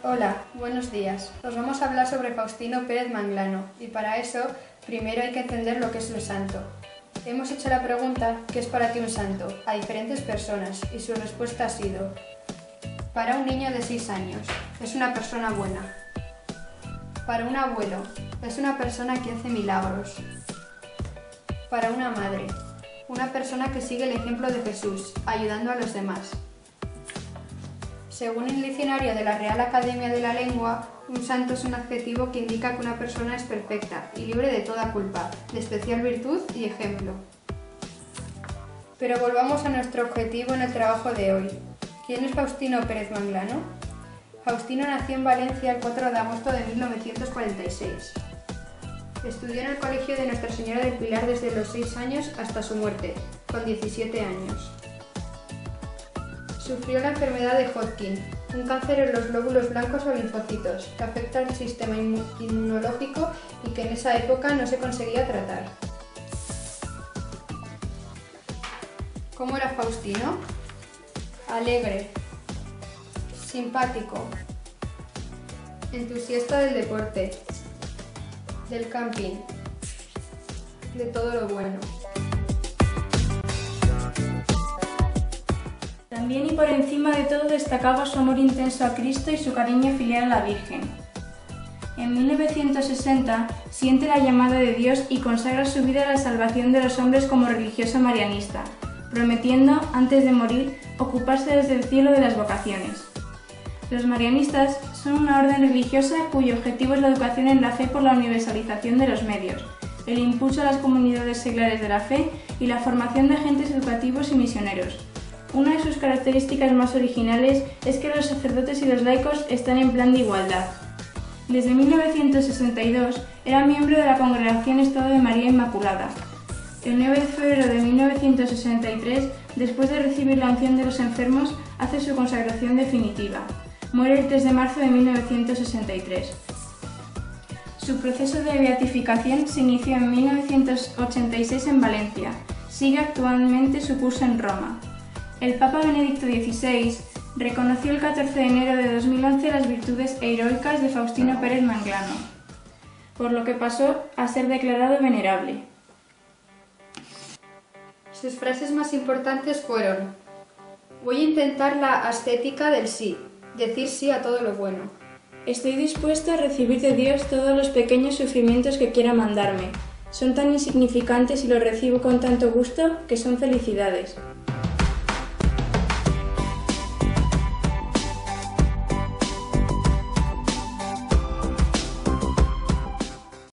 Hola, buenos días. Os vamos a hablar sobre Faustino Pérez Manglano y para eso primero hay que entender lo que es un santo. Hemos hecho la pregunta ¿qué es para ti un santo? A diferentes personas y su respuesta ha sido: para un niño de 6 años, es una persona buena. Para un abuelo, es una persona que hace milagros. Para una madre, una persona que sigue el ejemplo de Jesús, ayudando a los demás. Según el diccionario de la Real Academia de la Lengua, un santo es un adjetivo que indica que una persona es perfecta y libre de toda culpa, de especial virtud y ejemplo. Pero volvamos a nuestro objetivo en el trabajo de hoy. ¿Quién es Faustino Pérez Manglano? Faustino nació en Valencia el 4 de agosto de 1946. Estudió en el colegio de Nuestra Señora del Pilar desde los 6 años hasta su muerte, con 17 años. Sufrió la enfermedad de Hodgkin, un cáncer en los glóbulos blancos o linfocitos, que afecta al sistema inmunológico y que en esa época no se conseguía tratar. ¿Cómo era Faustino? Alegre, simpático, entusiasta del deporte, del camping, de todo lo bueno. También y por encima de todo destacaba su amor intenso a Cristo y su cariño filial a la Virgen. En 1960 siente la llamada de Dios y consagra su vida a la salvación de los hombres como religioso marianista, prometiendo, antes de morir, ocuparse desde el cielo de las vocaciones. Los marianistas son una orden religiosa cuyo objetivo es la educación en la fe por la universalización de los medios, el impulso a las comunidades seglares de la fe y la formación de agentes educativos y misioneros. Una de sus características más originales es que los sacerdotes y los laicos están en plan de igualdad. Desde 1962 era miembro de la Congregación Estado de María Inmaculada. El 9 de febrero de 1963, después de recibir la unción de los enfermos, hace su consagración definitiva. Muere el 3 de marzo de 1963. Su proceso de beatificación se inició en 1986 en Valencia. Sigue actualmente su curso en Roma. El Papa Benedicto XVI reconoció el 14 de enero de 2011 las virtudes heroicas de Faustino Pérez Manglano, por lo que pasó a ser declarado venerable. Sus frases más importantes fueron: voy a intentar la ascética del sí, decir sí a todo lo bueno. Estoy dispuesto a recibir de Dios todos los pequeños sufrimientos que quiera mandarme. Son tan insignificantes y los recibo con tanto gusto que son felicidades.